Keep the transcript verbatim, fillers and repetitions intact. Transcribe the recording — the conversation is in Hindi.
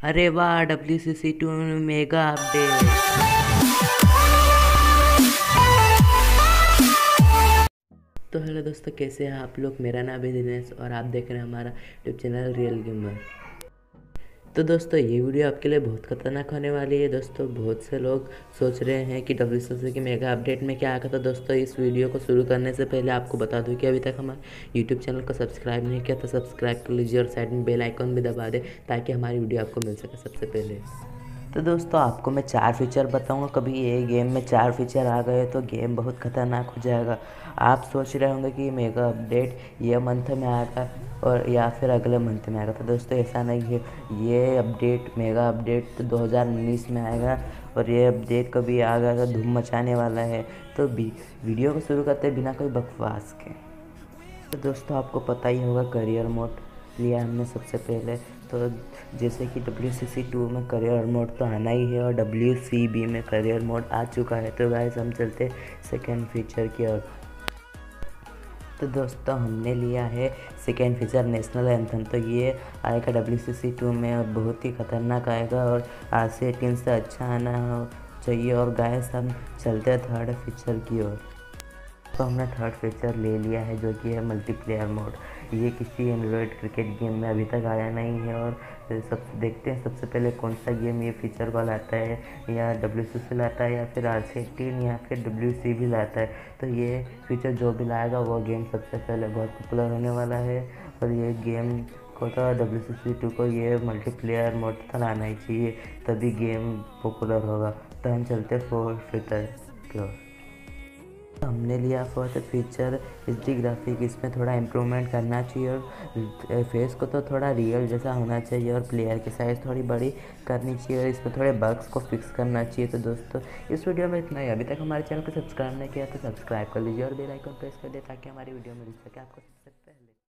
अरे वाह, W C C two mega update. तो हेलो दोस्तों, कैसे हैं आप लोग। मेरा नाम है दिनेश और आप देख रहे हैं हमारा यूट्यूब चैनल रियल गेमर। तो दोस्तों, ये वीडियो आपके लिए बहुत खतरनाक होने वाली है। दोस्तों, बहुत से लोग सोच रहे हैं कि डब्ल्यू सी सी की मेगा अपडेट में क्या आया था। दोस्तों, इस वीडियो को शुरू करने से पहले आपको बता दूं कि अभी तक हमारे यूट्यूब चैनल को सब्सक्राइब नहीं किया तो सब्सक्राइब कर लीजिए और साइड में बेल आइकॉन भी दबा दें ताकि हमारी वीडियो आपको मिल सके सबसे पहले। तो दोस्तों, आपको मैं चार फीचर बताऊंगा। कभी ये गेम में चार फीचर आ गए तो गेम बहुत ख़तरनाक हो जाएगा। आप सोच रहे होंगे कि मेगा अपडेट ये मंथ में आएगा और या फिर अगले मंथ में आएगा। तो दोस्तों, ऐसा नहीं है। ये अपडेट मेगा अपडेट तो दो हज़ार उन्नीस में आएगा और ये अपडेट कभी आ गया तो धूम मचाने वाला है। तो वीडियो को शुरू करते बिना कोई बकवास के। तो दोस्तों, आपको पता ही होगा करियर मोड लिया हमने सबसे पहले। तो जैसे कि डब्ल्यू सी सी टू में करियर मोड तो आना ही है और डब्ल्यू सी बी में करियर मोड आ चुका है। तो गाइस, हम चलते सेकेंड फीचर की ओर। तो दोस्तों, हमने लिया है सेकेंड फीचर नेशनल एंथम। तो ये आएगा डब्ल्यू सी सी टू में और बहुत ही खतरनाक आएगा और आज से एटीन से अच्छा आना चाहिए। और गाइस, हम चलते हैं थर्ड फीचर की ओर। तो हमने थर्ड फीचर ले लिया है जो कि है मल्टीप्लेयर मोड। ये किसी एंड्रॉयड क्रिकेट गेम में अभी तक आया नहीं है और सब देखते हैं सबसे पहले कौन सा गेम ये फीचर को लाता है, या डब्ल्यू सी सी लाता है या फिर आर सी एटीन या फिर डब्ल्यू सी भी लाता है। तो ये फीचर जो भी लाएगा वो गेम सबसे पहले बहुत पॉपुलर होने वाला है और ये गेम को तो डब्ल्यू सी सी टू को ये मल्टीप्लेयर मोड तो लाना ही चाहिए, तभी गेम पॉपुलर होगा। तो हम चलते फोर्थ फीचर की ओर। हमने लिया fourth feature H D graphic. इसमें थोड़ा इम्प्रूवमेंट करना चाहिए और फेस को तो थोड़ा रियल जैसा होना चाहिए और प्लेयर की साइज़ थोड़ी बड़ी करनी चाहिए और इसमें थोड़े बग्स को फिक्स करना चाहिए। तो दोस्तों, इस वीडियो में इतना ही। अभी तक हमारे चैनल को सब्सक्राइब नहीं किया तो सब्सक्राइब कर लीजिए और बेल आइकन प्रेस कर दे ताकि हमारी वीडियो मिल सके आपको सबसे पहले।